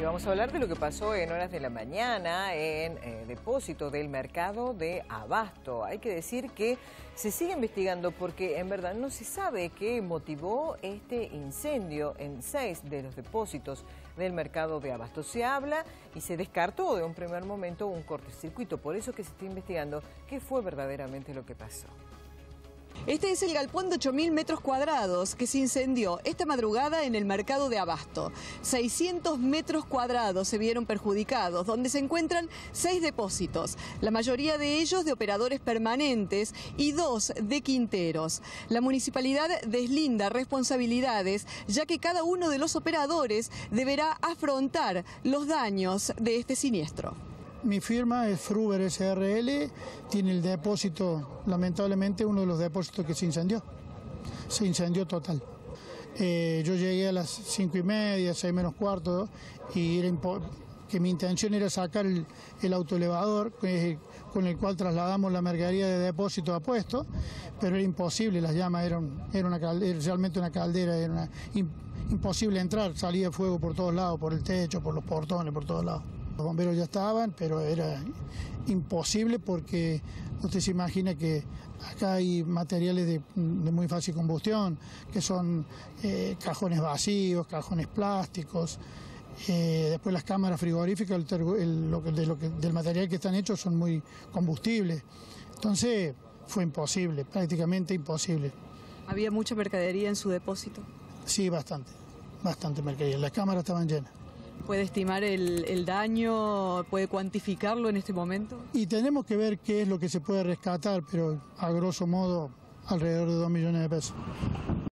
Y vamos a hablar de lo que pasó en horas de la mañana en depósito del mercado de Abasto. Hay que decir que se sigue investigando porque en verdad no se sabe qué motivó este incendio en 6 de los depósitos del mercado de Abasto. Se habla y se descartó de un primer momento un cortocircuito, por eso que se está investigando qué fue verdaderamente lo que pasó. Este es el galpón de 8.000 metros cuadrados que se incendió esta madrugada en el mercado de Abasto. 600 metros cuadrados se vieron perjudicados, donde se encuentran 6 depósitos, la mayoría de ellos de operadores permanentes y 2 de quinteros. La municipalidad deslinda responsabilidades, ya que cada uno de los operadores deberá afrontar los daños de este siniestro. Mi firma es Fruber SRL, tiene el depósito, lamentablemente uno de los depósitos que se incendió total. Yo llegué a las 5:30, 6 menos cuarto, y que mi intención era sacar el autoelevador con el cual trasladamos la mercadería de depósito a puesto, pero era imposible, las llamas eran realmente una caldera, era imposible entrar, salía fuego por todos lados, por el techo, por los portones, por todos lados. Los bomberos ya estaban, pero era imposible porque usted se imagina que acá hay materiales de muy fácil combustión, que son cajones vacíos, cajones plásticos, después las cámaras frigoríficas, del material que están hechos son muy combustibles. Entonces fue imposible, prácticamente imposible. ¿Había mucha mercadería en su depósito? Sí, bastante mercadería. Las cámaras estaban llenas. ¿Puede estimar el daño? ¿Puede cuantificarlo en este momento? Y tenemos que ver qué es lo que se puede rescatar, pero a grosso modo alrededor de 2 millones de pesos.